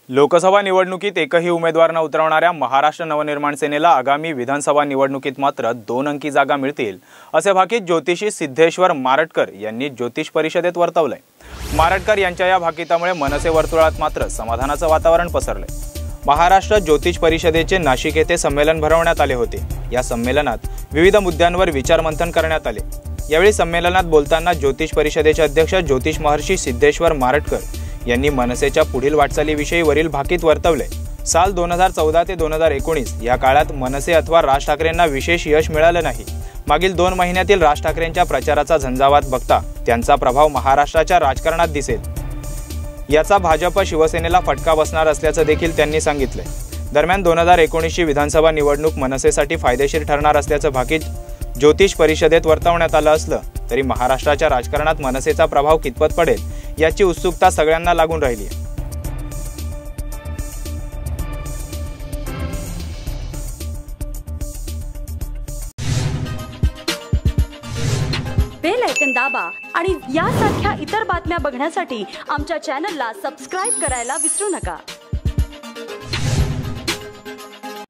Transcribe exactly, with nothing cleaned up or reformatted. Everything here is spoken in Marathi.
लोकसभा निवडणुकीत एकही उमेदवार न उतरवणाऱ्या महाराष्ट्र नवनिर्माण सेनेला आगामी विधानसभा निवडणुकीत मात्र दोन अंकी जागा मिळतील असे भाकीत ज्योतिषी सिद्धेश्वर मारटकर यांनी ज्योतिष परिषदेत वर्तवलंय। मारटकर यांच्या या भाकितामुळे मनसे वर्तुळात मात्र समाधानाचं वातावरण पसरलंय। महाराष्ट्र ज्योतिष परिषदेचे नाशिक येथे संमेलन भरवण्यात आले होते। या संमेलनात विविध मुद्द्यांवर विचारमंथन करण्यात आले। यावेळी संमेलनात बोलताना ज्योतिष परिषदेचे अध्यक्ष ज्योतिष महर्षी सिद्धेश्वर मारटकर यांनी मनसेच्या पुढील वाटचालीविषयी वरील भाकीत वर्तवले। साल दोन हजार चौदा ते दोन हजार एकोणीस या काळात मनसे अथवा राज ठाकरेंना विशेष यश मिळालं नाही। मागील दोन महिन्यातील राज ठाकरेंच्या प्रचाराचा झंझावात बघता त्यांचा प्रभाव महाराष्ट्राच्या राजकारणात दिसेल। याचा भाजप शिवसेनेला फटका बसणार असल्याचं देखील त्यांनी सांगितले। दरम्यान दोन हजार एकोणीस ची विधानसभा निवडणूक मनसेसाठी फायदेशीर ठरणार असल्याचं भाकीत ज्योतिष परिषदेत वर्तवण्यात आलं असलं तरी महाराष्ट्राच्या राजकारणात मनसेचा प्रभाव कितपत पडेल याची उत्सुकता सगळ्यांना लागून राहिली आहे। बेल आयकॉन दाबा आणि यासारख्या इतर बातम्या बघण्यासाठी आमच्या चॅनलला सबस्क्राइब करायला विसरू नका।